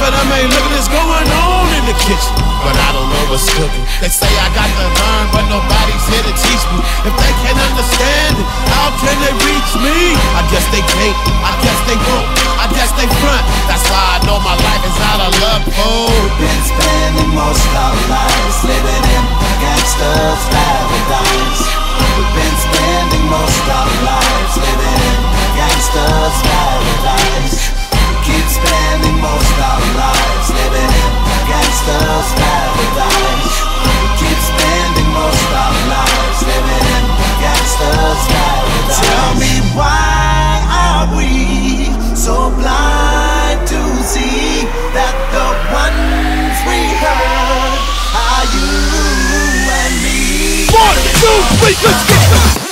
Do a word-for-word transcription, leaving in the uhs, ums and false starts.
but I mean, look at this going on in the kitchen. But I don't know what's cooking. They say I got to learn, but nobody's here to teach me. If they can't understand it, how can they reach me? I guess they can't, I guess they won't, I guess they front. That's why I know my life is out of luck. Oh, we've been spending most of our lives living in gangsters' paradise. We've been spending most of our lives living in gangsters' paradise. We keep spending most of our lives living in gangsters' paradise. We keep spending most of our lives living in gangsters' paradise. Tell me, why are we so blind to see that the ones we hurt are you and me? One, two, three, let's go!